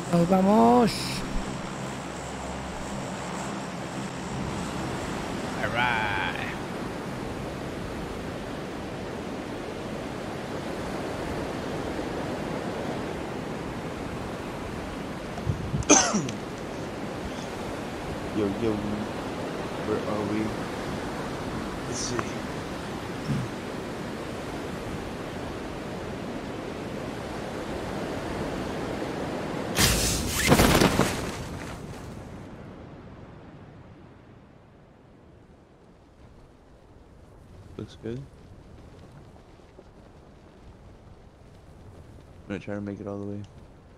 Nos vamos. All right. Yo, where are we? Let's see. Looks good. I'm gonna try to make it all the way.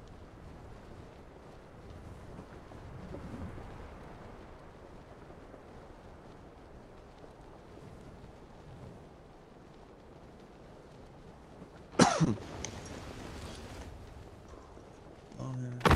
Oh, yeah.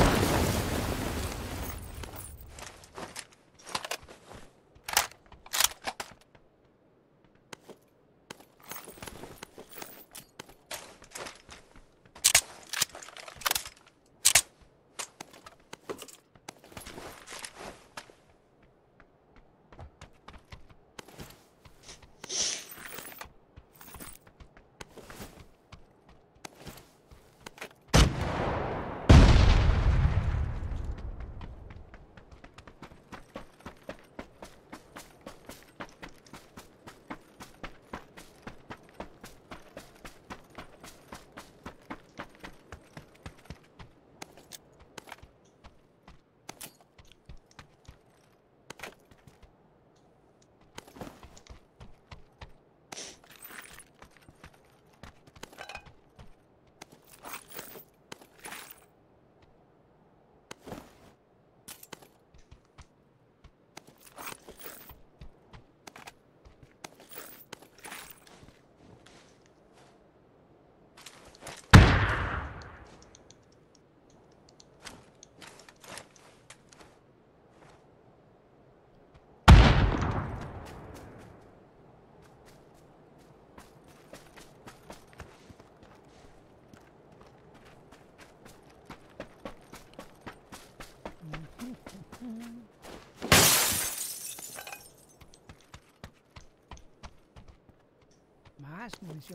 Más munición.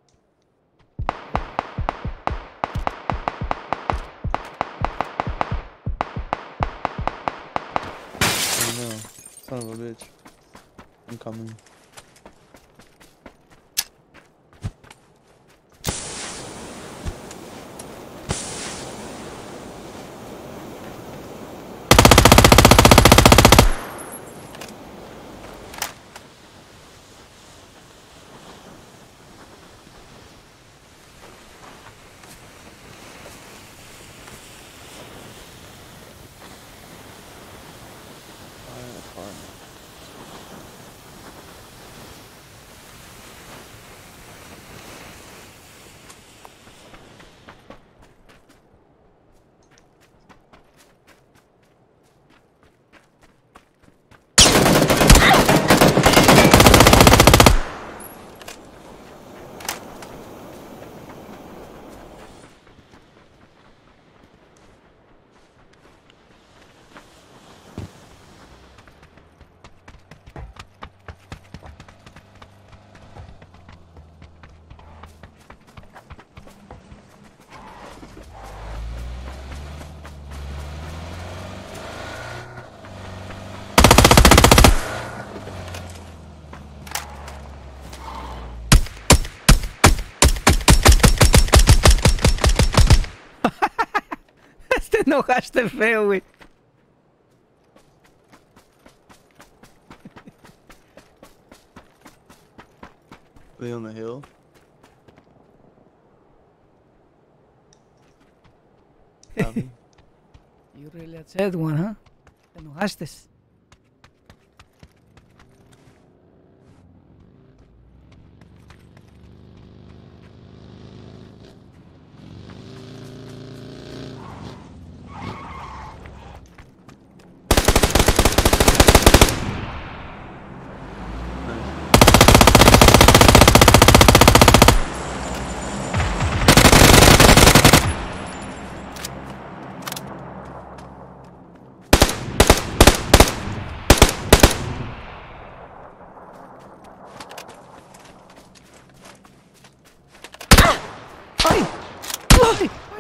Oh no, son of a bitch. I'm coming. Te enojaste feo, güey. Are they on the hill? Copy. You really upset one, huh? Te enojaste.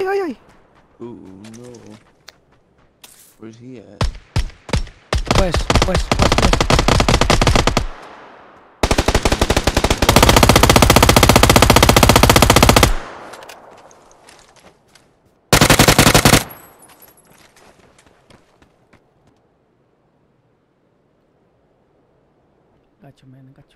ay, ay, ay. Ooh, no. Where's he at? Pues. Gacho, man, gacho.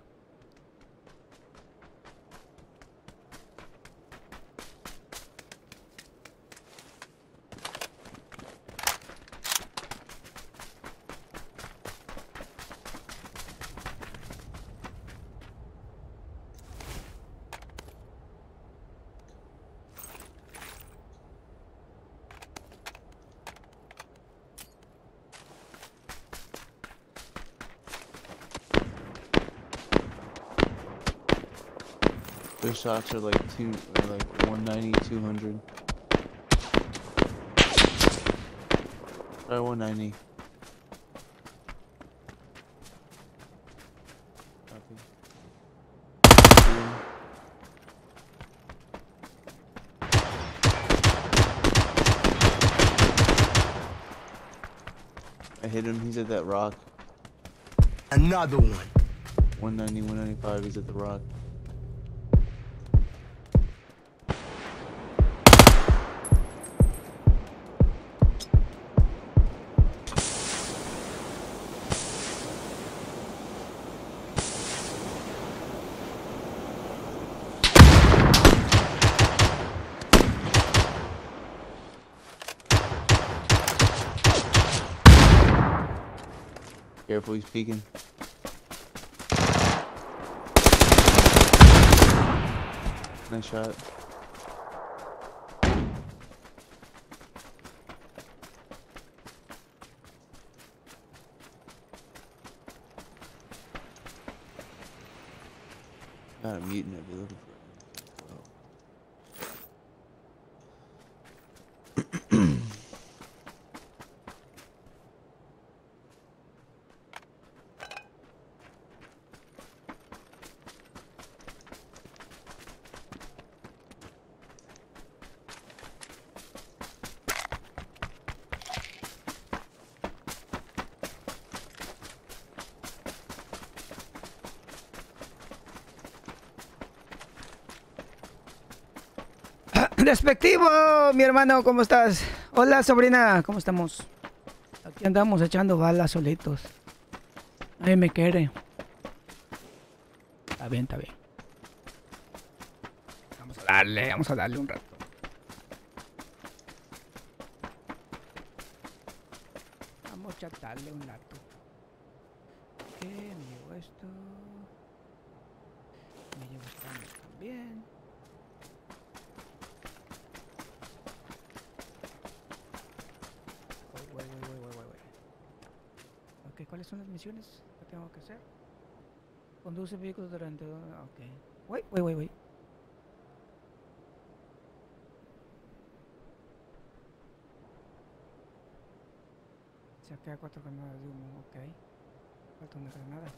Their shots are like 190, 200. Try 190. Copy. I hit him, he's at that rock. Another one. 190, 195, he's at the rock. Careful, he's peeking. Nice shot. Got a mutant I'd be looking for. Despectivo, mi hermano, ¿cómo estás? Hola, sobrina, ¿cómo estamos? Aquí andamos echando balas solitos. Ay, me quiere. Está bien, está bien. Vamos a darle un rato. Vamos a chatarle un rato. Ok, me llevo esto. Me llevo esto también. Ok, ¿cuáles son las misiones que tengo que hacer? Conduce vehículos durante... Ok. Wait. Saquea 4 granadas de humo, ok. Falta una granada.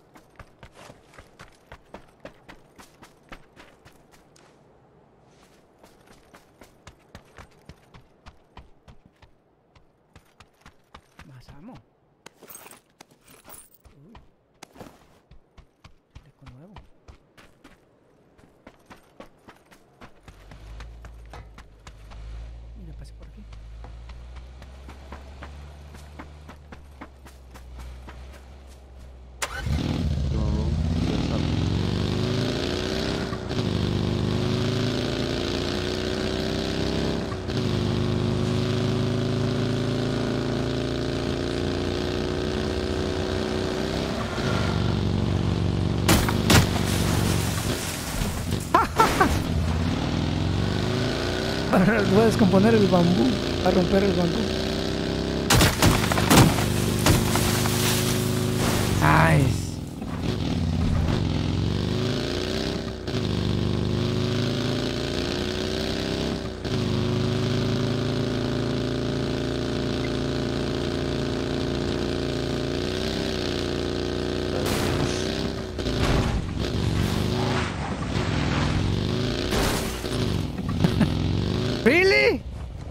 Más amo. Chaleco nuevo. Y ya pasé por aquí. Voy a descomponer el bambú, a romper el bambú. Nice. Really?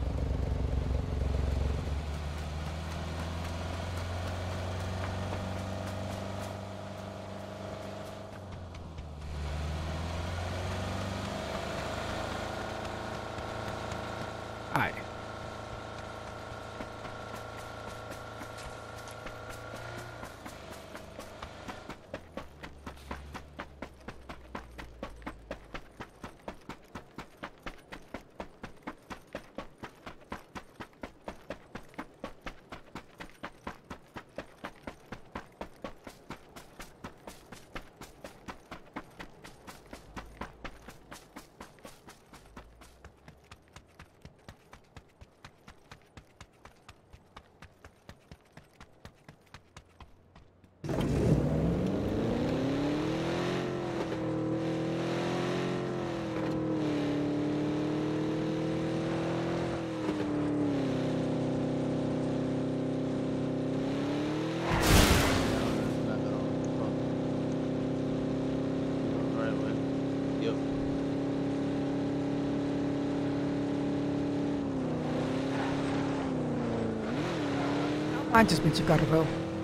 manches, pinche carro feo.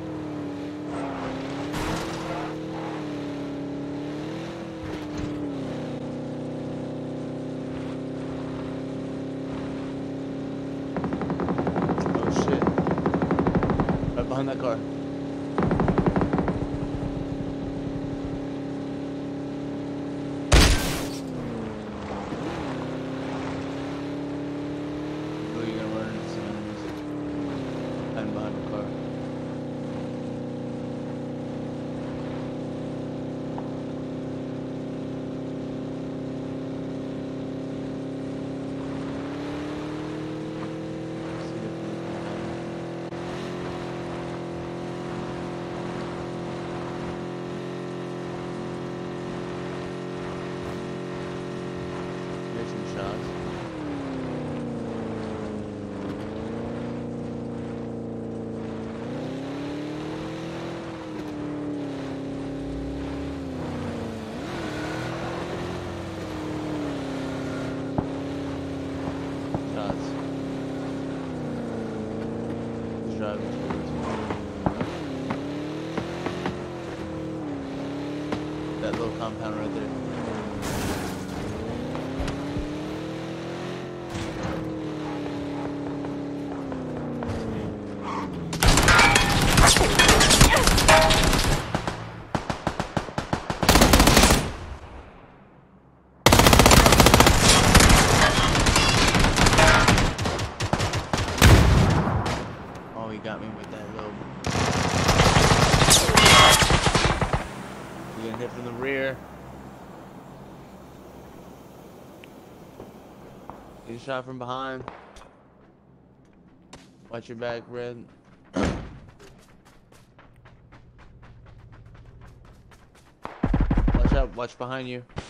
Oh shit. Right behind that car. You're gonna run into some enemies. And behind the car. Here's some shots. Shots. He's driving towards me. That little compound right there. Oh, he got me with that little. You getting hit from the rear. Get shot from behind. Watch your back, Red. Watch out, watch behind you.